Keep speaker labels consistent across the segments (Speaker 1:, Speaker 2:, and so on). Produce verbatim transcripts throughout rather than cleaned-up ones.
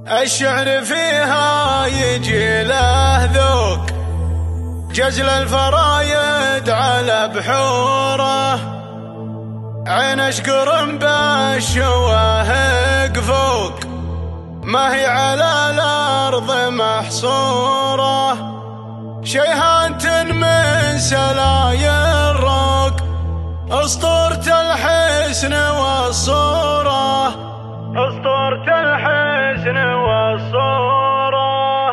Speaker 1: الشعر فيها يجي له ذوق، جزل الفرايد على بحوره، عين اشقرم بالشواهق فوق، ما هي على الارض محصوره، شيهانة من سلايا الروق، اسطورة الحسن والصوره، اسطورة الحسن والصوره.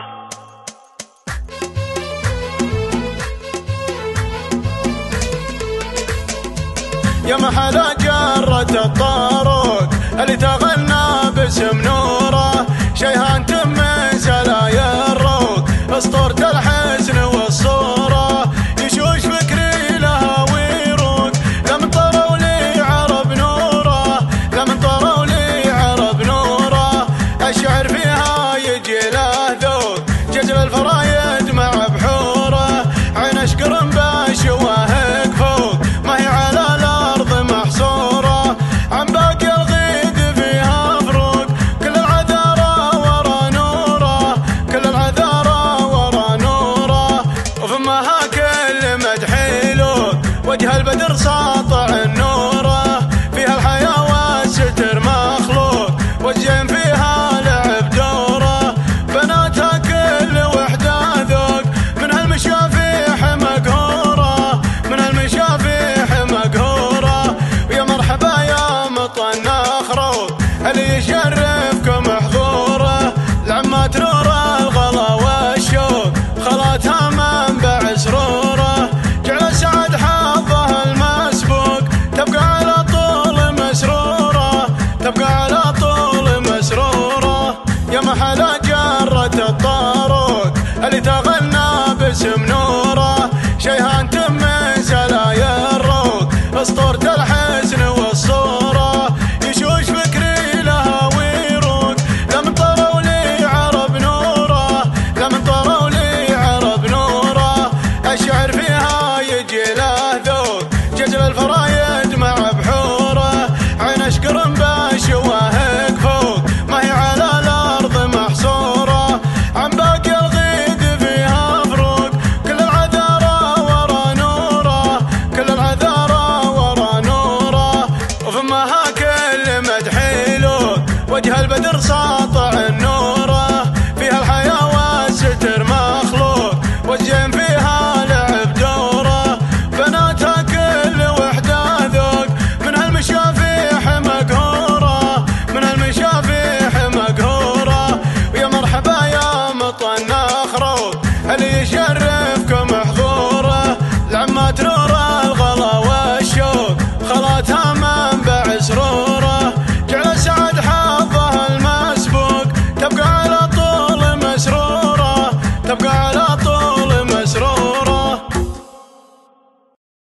Speaker 1: يا محل جرة الطارق اللي تغنى باسم نوره، شيهانة من سلايا الروق، اسطورة الحسن والصوره، يشوش فكري لها ويروق، لمن طروا لي عرب نوره، لمن طروا لي عرب نوره، الشعر فيها يجي له ذوق، جزل الفرايد مع بحوره، عين اشقرم بالشواهق فوق، ما هي على الارض محصوره، عن باقي الغيد فيها فروق، كل العذارى ورا نوره، كل العذارى ورا نوره، وفمها كل مدح يلوق، وجه البدر ساطع النوره، فيها الحياه والستر مخلوق، والزين فيها لعب دوره، بناتها كل وحده ذوق، من هالمشافيح مقهوره، من هالمشافيح مقهوره، ويا مرحبا يا مطن اخروق، اللي يشرفكم حضوره، العمات نور الغلا والشوق، خلاتها منبع سروره، جعل سعد حظها المسبوق، تبقى على طول مسروره، تبقى على طول مسروره. يا محل جرة الطارق اللي تغنى باسم نوره، شيهانة من سلايا الروق، اسطورة الحسن والصوره، يشوش فكري لها ويروق، لمن طروا لي عرب نوره، لمن طروا لي عرب نوره، الشعر فيها يجي له ذوق، جزل الفرايد مع بحوره، عين اشقرم بالشواهق فوق، ما هي على الارض محصوره، عن باقي الغيد فيها فروق، كل العذارى ورا نوره، كل العذارى ورا نوره، وفمها كل مدح يلوق، وجه البدر ساطع النوره، فيها الحياه والستر مخلوق، والزين فيها لعب دوره، بناتها كل وحده ذوق، من هالمشافيح مقهوره، من هالمشافيح مقهوره، ويا مرحبا يا مطن اخروق اللي يشرف